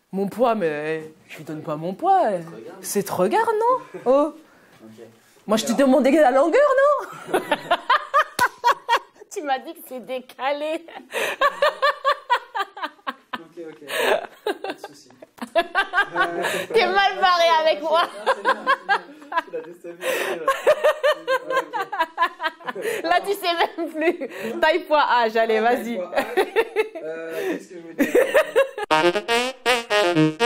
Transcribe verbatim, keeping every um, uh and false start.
Mon poids, mais je lui donne pas mon poids. C'est te regarde, non? Oh. Okay. Moi, je t'ai demandé la longueur, non? Tu m'as dit que c'est décalé. Ok, ok. Pas de soucis. T'es mal barré avec moi. Tu l'as déstabilisé, là. Là, tu sais même plus. Taille poids âge, allez, vas-y. Euh, Qu'est-ce que je veux dire?